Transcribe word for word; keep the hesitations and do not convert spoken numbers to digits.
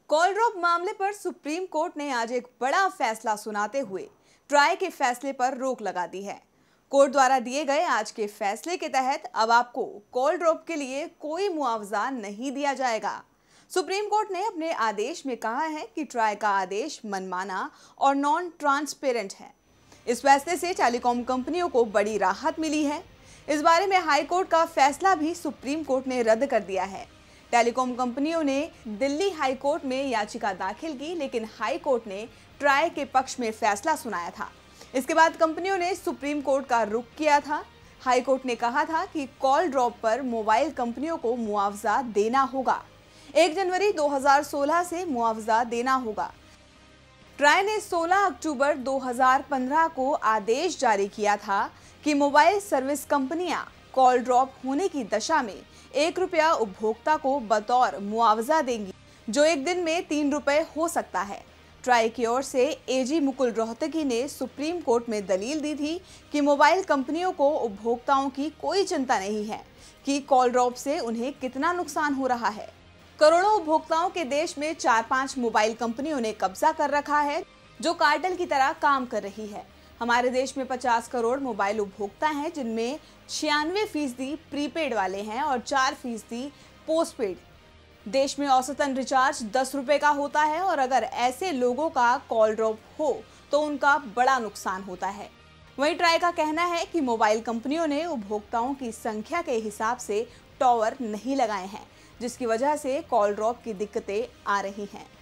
Call drop मामले पर supreme court ने आज एक बड़ा फैसला सुनाते हुए ट्राई के फैसले पर रोक लगा दी है। कोर्ट द्वारा दिए गए आज के फैसले के तहत अब आपको कॉल ड्रॉप के लिए कोई मुआवजा नहीं दिया जाएगा। सुप्रीम कोर्ट ने अपने आदेश में कहा है कि ट्राई का आदेश मनमाना और नॉन ट्रांसपेरेंट है। इस फैसले से टेलीकॉम कंपनियों को बड़ी राहत मिली है। इस बारे में हाई कोर्ट का फैसला भी सुप्रीम कोर्ट ने रद्द कर दिया है। टेलीकॉम कंपनियों ने दिल्ली हाई कोर्ट में याचिका दाखिल की, लेकिन हाई कोर्ट ने ट्राई के पक्ष में फैसला सुनाया था। इसके बाद कंपनियों ने सुप्रीम कोर्ट का रुख किया था। हाई कोर्ट ने कहा था कि कॉल ड्रॉप पर मोबाइल कंपनियों को मुआवजा देना होगा। एक जनवरी दो हज़ार सोलह से मुआवजा देना होगा। ट्राई ने सोलह अक्टूबर दो हज़ार पंद्रह को आदेश जारी किया था कि मोबाइल सर्विस कंपनियां कॉल ड्रॉप होने की दशा में एक रुपया उपभोक्ता को बतौर मुआवजा देंगी, जो एक दिन में तीन रुपए हो सकता है। ट्राई की ओर से एजी मुकुल रोहतगी ने सुप्रीम कोर्ट में दलील दी थी कि मोबाइल कंपनियों को उपभोक्ताओं की कोई चिंता नहीं है कि कॉल ड्रॉप से उन्हें कितना नुकसान हो रहा है। करोड़ों उपभोक्ताओं के देश में चार पांच मोबाइल कंपनियों ने कब्जा कर रखा है, जो कार्टेल की तरह काम कर रही है। हमारे देश में पचास करोड़ मोबाइल उपभोक्ता हैं, जिनमें छियानवे फीसदी प्रीपेड वाले हैं और चार फीसदी पोस्टपेड। देश में औसतन रिचार्ज दस रुपए का होता है और अगर ऐसे लोगों का कॉल ड्रॉप हो तो उनका बड़ा नुकसान होता है। वहीं ट्राई का कहना है कि मोबाइल कंपनियों ने उपभोक्ताओं की संख्या के हिसाब से टॉवर नहीं लगाए हैं, जिसकी वजह से कॉल ड्रॉप की दिक्कतें आ रही हैं।